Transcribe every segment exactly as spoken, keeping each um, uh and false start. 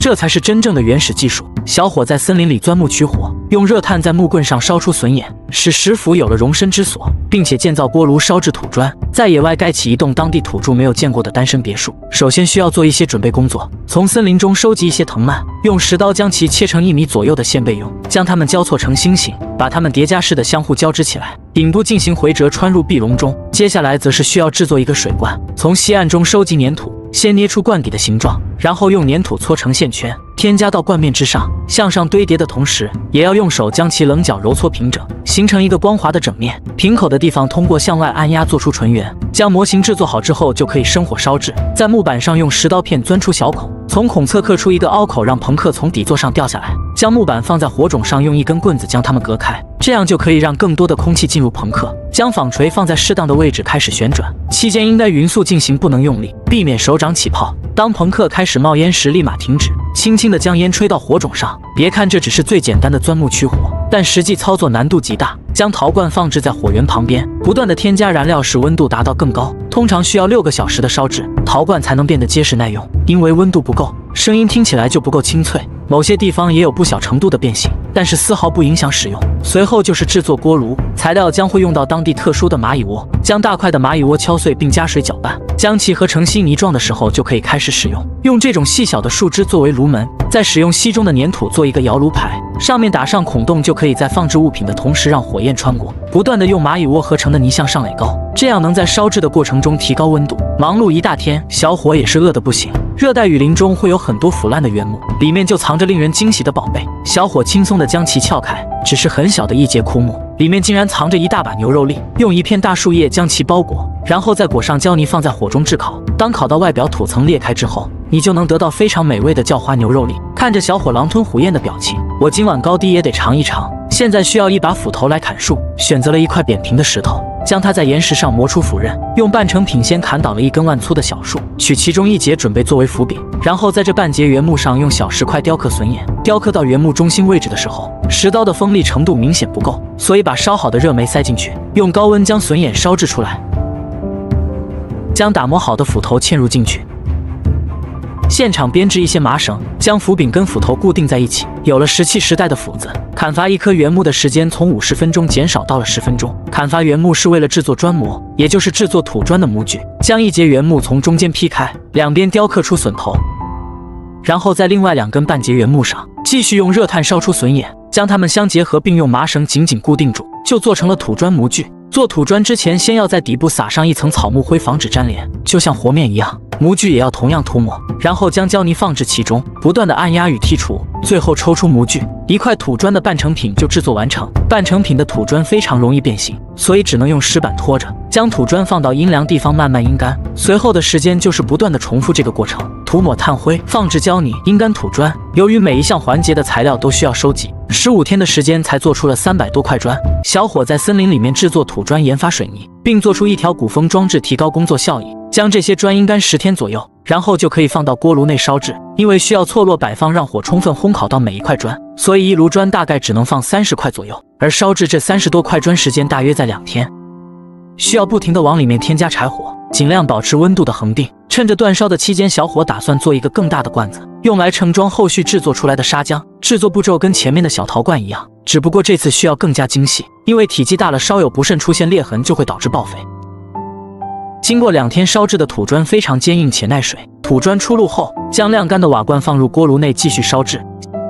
这才是真正的原始技术。小伙在森林里钻木取火，用热炭在木棍上烧出笋眼，使石斧有了容身之所，并且建造锅炉烧制土砖，在野外盖起一栋当地土著没有见过的单身别墅。首先需要做一些准备工作，从森林中收集一些藤蔓，用石刀将其切成一米左右的线备用，将它们交错成星形，把它们叠加式的相互交织起来，顶部进行回折穿入壁笼中。接下来则是需要制作一个水罐，从溪岸中收集粘土，先捏出罐底的形状，然后用粘土搓成线圈，添加到罐面之上，向上堆叠的同时，也要用手将其棱角揉搓平整，形成一个光滑的整面。瓶口的地方通过向外按压做出纯圆。将模型制作好之后，就可以生火烧制，在木板上用石刀片钻出小孔，从孔侧刻出一个凹口，让朋克从底座上掉下来。将木板放在火种上，用一根棍子将它们隔开，这样就可以让更多的空气进入朋克。将纺锤放在适当的位置开始旋转，期间应该匀速进行，不能用力，避免手掌起泡。当朋克开始冒烟时，立马停止，轻轻地将烟吹到火种上。别看这只是最简单的钻木取火，但实际操作难度极大。将陶罐放置在火源旁边，不断的添加燃料，使温度达到更高。通常需要六个小时的烧制，陶罐才能变得结实耐用。因为温度不够，声音听起来就不够清脆，某些地方也有不小程度的变形，但是丝毫不影响使用。随后就是制作锅炉，材料将会用到当地特殊的蚂蚁窝，将大块的蚂蚁窝敲碎并加水搅拌，将其合成稀泥状的时候就可以开始使用。用这种细小的树枝作为炉门，再使用稀中的粘土做一个窑炉排，上面打上孔洞，就可以在放置物品的同时让火焰穿过，不断的用蚂蚁窝合成的泥向上垒高，这样能在烧制的过程中提高温度。忙碌一大天，小伙也是饿得不行。热带雨林中会有很多腐烂的原木，里面就藏着令人惊喜的宝贝。小伙轻松地将其撬开，只是很小的一节枯木，里面竟然藏着一大把牛肉粒。用一片大树叶将其包裹，然后再裹上胶泥，放在火中炙烤。当烤到外表土层裂开之后，你就能得到非常美味的叫花牛肉粒。看着小伙狼吞虎咽的表情，我今晚高低也得尝一尝。现在需要一把斧头来砍树，选择了一块扁平的石头，将它在岩石上磨出斧刃，用半成品先砍倒了一根万粗的小树，取其中一节准备作为斧柄，然后在这半截原木上用小石块雕刻笋眼。雕刻到原木中心位置的时候，石刀的锋利程度明显不够，所以把烧好的热煤塞进去，用高温将笋眼烧制出来，将打磨好的斧头嵌入进去。现场编织一些麻绳，将斧柄跟斧头固定在一起。有了石器时代的斧子，砍伐一棵原木的时间从五十分钟减少到了十分钟。砍伐原木是为了制作砖模，也就是制作土砖的模具。将一节原木从中间劈开，两边雕刻出笋头，然后在另外两根半截原木上继续用热炭烧出笋眼，将它们相结合，并用麻绳紧紧固定住，就做成了土砖模具。做土砖之前，先要在底部撒上一层草木灰，防止粘连，就像和面一样。模具也要同样涂抹，然后将胶泥放置其中，不断的按压与剔除，最后抽出模具，一块土砖的半成品就制作完成。半成品的土砖非常容易变形，所以只能用石板拖着，将土砖放到阴凉地方慢慢阴干。随后的时间就是不断的重复这个过程，涂抹炭灰，放置胶泥，阴干土砖。由于每一项环节的材料都需要收集，十五天的时间才做出了三百多块砖。小伙在森林里面制作土砖，研发水泥，并做出一条鼓风装置，提高工作效益。将这些砖阴干十天左右，然后就可以放到锅炉内烧制。因为需要错落摆放，让火充分烘烤到每一块砖，所以一炉砖大概只能放三十块左右。而烧制这三十多块砖时间大约在两天，需要不停地往里面添加柴火，尽量保持温度的恒定。趁着煅烧的期间，小伙打算做一个更大的罐子，用来盛装后续制作出来的砂浆。制作步骤跟前面的小陶罐一样，只不过这次需要更加精细，因为体积大了，稍有不慎出现裂痕就会导致报废。经过两天烧制的土砖非常坚硬且耐水。土砖出炉后，将晾干的瓦罐放入锅炉内继续烧制。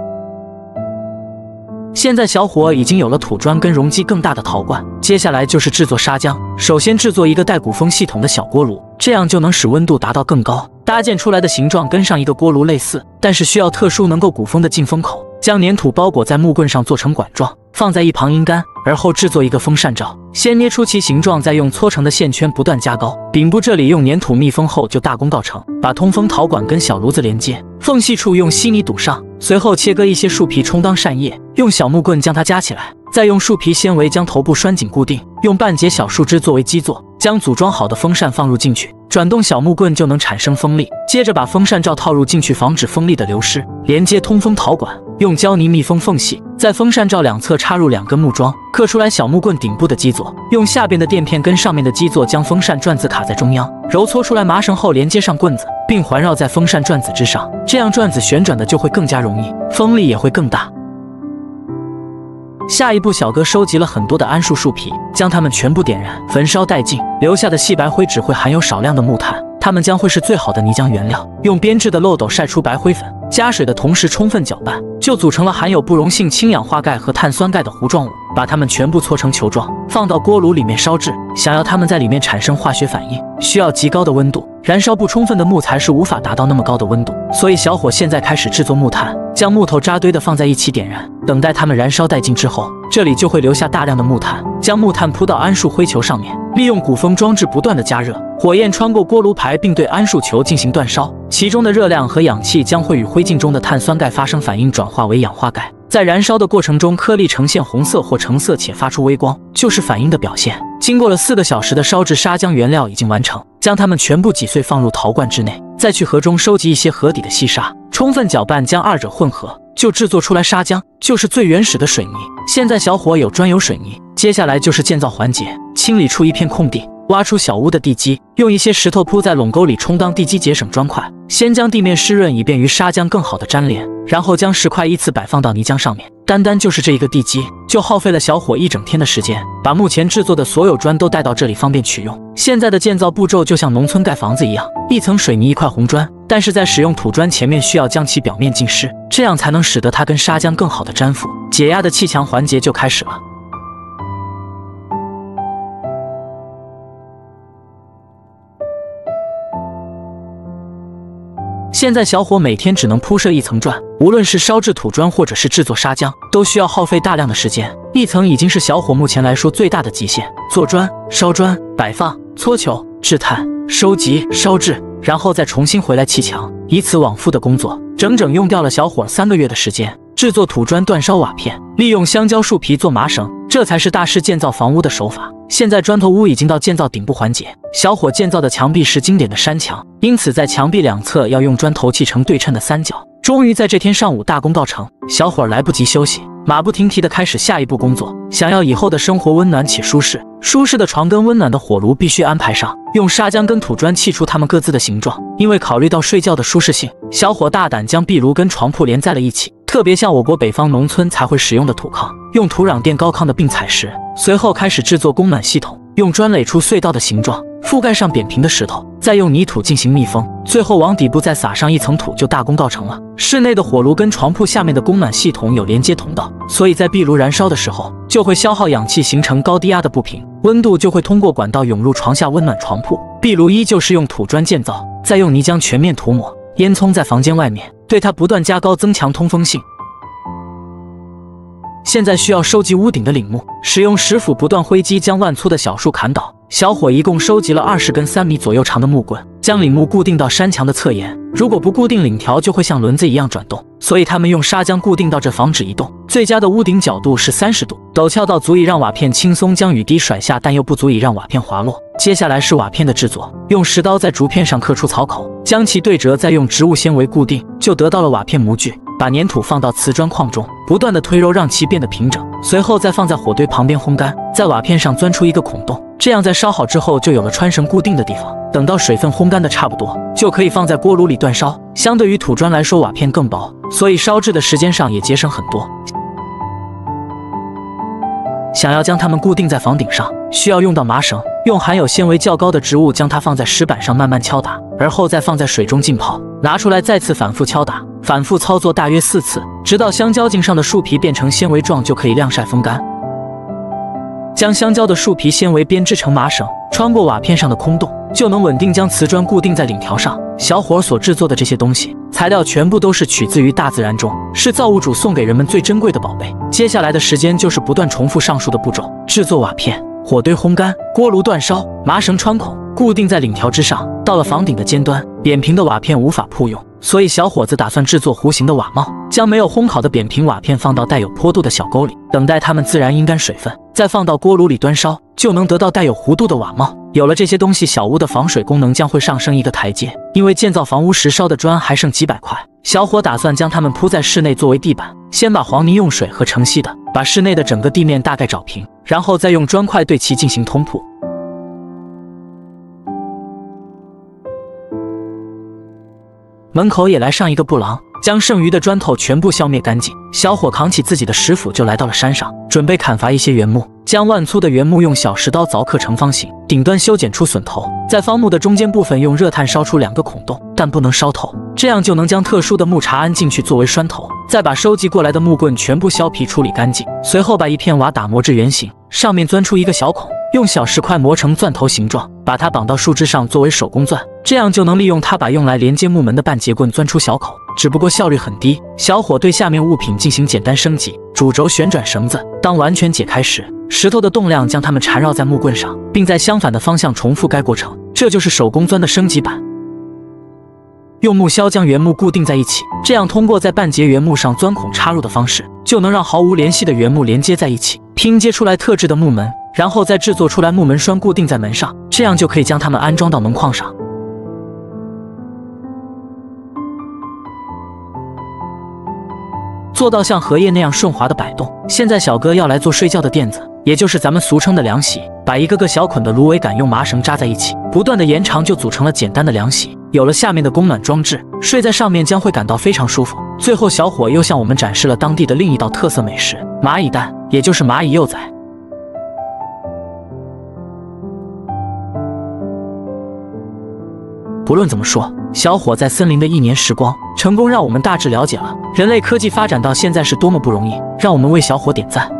现在小伙已经有了土砖跟容积更大的陶罐，接下来就是制作砂浆。首先制作一个带鼓风系统的小锅炉，这样就能使温度达到更高。搭建出来的形状跟上一个锅炉类似，但是需要特殊能够鼓风的进风口。将粘土包裹在木棍上做成管状，放在一旁阴干，而后制作一个风扇罩。先捏出其形状，再用搓成的线圈不断加高。顶部这里用粘土密封后就大功告成。把通风陶管跟小炉子连接，缝隙处用稀泥堵上，随后切割一些树皮充当扇叶，用小木棍将它夹起来，再用树皮纤维将头部拴紧固定，用半截小树枝作为基座，将组装好的风扇放入进去，转动小木棍就能产生风力。接着把风扇罩套入进去，防止风力的流失。连接通风陶管，用胶泥密封缝隙，在风扇罩两侧插入两根木桩，刻出来小木棍顶部的基座，用下边的垫片跟上面的基座将风扇转子卡在中央，揉搓出来麻绳后连接上棍子， 并环绕在风扇转子之上，这样转子旋转的就会更加容易，风力也会更大。下一步，小哥收集了很多的桉树树皮，将它们全部点燃，焚烧殆尽，留下的细白灰只会含有少量的木炭，它们将会是最好的泥浆原料。用编制的漏斗晒出白灰粉，加水的同时充分搅拌，就组成了含有不溶性氢氧化钙和碳酸钙的糊状物。把它们全部搓成球状，放到锅炉里面烧制。想要它们在里面产生化学反应，需要极高的温度。燃烧不充分的木材是无法达到那么高的温度，所以小伙现在开始制作木炭，将木头扎堆的放在一起点燃，等待它们燃烧殆尽之后，这里就会留下大量的木炭。将木炭铺到桉树灰球上面，利用鼓风装置不断的加热，火焰穿过锅炉排，并对桉树球进行煅烧，其中的热量和氧气将会与灰烬中的碳酸钙发生反应，转化为氧化钙。在燃烧的过程中，颗粒呈现红色或橙色且发出微光，就是反应的表现。经过了四个小时的烧制，砂浆原料已经完成，将它们全部挤碎放入陶罐之内，再去河中收集一些河底的细沙，充分搅拌，将二者混合，就制作出来砂浆，就是最原始的水泥。现在小伙有专有水泥，接下来就是建造环节，清理出一片空地，挖出小屋的地基，用一些石头铺在垄沟里充当地基，节省砖块。先将地面湿润，以便于砂浆更好的粘连，然后将石块依次摆放到泥浆上面。单单就是这一个地基，就耗费了小伙一整天的时间，把目前制作的所有砖都带到这里，方便取用。现在的建造步骤就像农村盖房子一样，一层水泥一块红砖，但是在使用土砖前面需要将其表面浸湿，这样才能使得它跟砂浆更好的粘附。解压的砌墙环节就开始了。现在小伙每天只能铺设一层砖，无论是烧制土砖或者是制作砂浆，都需要耗费大量的时间。一层已经是小伙目前来说最大的极限。做砖、烧砖、摆放、搓球、制炭、收集、烧制，然后再重新回来砌墙，以此往复的工作，整整用掉了小伙三个月的时间。制作土砖、煅烧瓦片，利用香蕉树皮做麻绳，这才是大师建造房屋的手法。现在砖头屋已经到建造顶部环节，小伙建造的墙壁是经典的山墙，因此在墙壁两侧要用砖头砌成对称的三角。终于在这天上午大功告成，小伙来不及休息，马不停蹄地开始下一步工作。想要以后的生活温暖且舒适，舒适的床跟温暖的火炉必须安排上，用砂浆跟土砖砌出它们各自的形状。因为考虑到睡觉的舒适性，小伙大胆将壁炉跟床铺连在了一起，特别像我国北方农村才会使用的土炕，用土壤垫高炕的并采石。随后开始制作供暖系统，用砖垒出隧道的形状，覆盖上扁平的石头，再用泥土进行密封，最后往底部再撒上一层土，就大功告成了。室内的火炉跟床铺下面的供暖系统有连接通道，所以在壁炉燃烧的时候就会消耗氧气，形成高低压的不平，温度就会通过管道涌入床下，温暖床铺。壁炉依旧是用土砖建造，再用泥浆全面涂抹，烟囱在房间外面，对它不断加高，增强通风性。现在需要收集屋顶的檩木，使用石斧不断挥击，将万粗的小树砍倒。小伙一共收集了二十根三米左右长的木棍，将檩木固定到山墙的侧沿。如果不固定檩条，就会像轮子一样转动，所以他们用砂浆固定到这，防止移动。最佳的屋顶角度是三十度，陡峭到足以让瓦片轻松将雨滴甩下，但又不足以让瓦片滑落。接下来是瓦片的制作，用石刀在竹片上刻出槽口，将其对折，再用植物纤维固定，就得到了瓦片模具。把粘土放到瓷砖框中，不断的推揉，让其变得平整，随后再放在火堆旁边烘干，在瓦片上钻出一个孔洞，这样在烧好之后就有了穿绳固定的地方。等到水分烘干的差不多，就可以放在锅炉里煅烧。相对于土砖来说，瓦片更薄，所以烧制的时间上也节省很多。想要将它们固定在房顶上，需要用到麻绳，用含有纤维较高的植物将它放在石板上慢慢敲打，而后再放在水中浸泡，拿出来再次反复敲打，反复操作大约四次，直到香蕉茎上的树皮变成纤维状，就可以晾晒风干。将香蕉的树皮纤维编织成麻绳，穿过瓦片上的空洞，就能稳定将瓷砖固定在檩条上。小伙所制作的这些东西，材料全部都是取自于大自然中，是造物主送给人们最珍贵的宝贝。接下来的时间就是不断重复上述的步骤：制作瓦片、火堆烘干、锅炉煅烧、麻绳穿孔，固定在檩条之上。到了房顶的尖端，扁平的瓦片无法铺用，所以小伙子打算制作弧形的瓦帽，将没有烘烤的扁平瓦片放到带有坡度的小沟里，等待它们自然阴干水分，再放到锅炉里煅烧，就能得到带有弧度的瓦帽。有了这些东西，小屋的防水功能将会上升一个台阶。因为建造房屋时烧的砖还剩几百块，小伙打算将它们铺在室内作为地板，先把黄泥用水和成稀的把室内的整个地面大概找平，然后再用砖块对其进行通铺。 门口也来上一个布郎，将剩余的砖头全部消灭干净。小伙扛起自己的石斧就来到了山上，准备砍伐一些原木，将万粗的原木用小石刀凿刻成方形，顶端修剪出榫头，在方木的中间部分用热炭烧出两个孔洞，但不能烧透，这样就能将特殊的木茬安进去作为栓头。再把收集过来的木棍全部削皮处理干净，随后把一片瓦打磨至圆形，上面钻出一个小孔，用小石块磨成钻头形状，把它绑到树枝上作为手工钻，这样就能利用它把用来连接木门的半截棍钻出小口，只不过效率很低。小伙对下面物品进行简单升级，主轴旋转绳子，当完全解开时，石头的动量将它们缠绕在木棍上，并在相反的方向重复该过程，这就是手工钻的升级版。用木销将原木固定在一起，这样通过在半截原木上钻孔插入的方式，就能让毫无联系的原木连接在一起，拼接出来特制的木门，然后再制作出来木门栓固定在门上，这样就可以将它们安装到门框上。做到像荷叶那样顺滑的摆动。现在小哥要来做睡觉的垫子，也就是咱们俗称的凉席，把一个个小捆的芦苇杆用麻绳扎在一起，不断的延长就组成了简单的凉席。有了下面的供暖装置，睡在上面将会感到非常舒服。最后小伙又向我们展示了当地的另一道特色美食——蚂蚁蛋，也就是蚂蚁幼崽。不论怎么说，小伙在森林的一年时光，成功让我们大致了解了人类科技发展到现在是多么不容易，让我们为小伙点赞。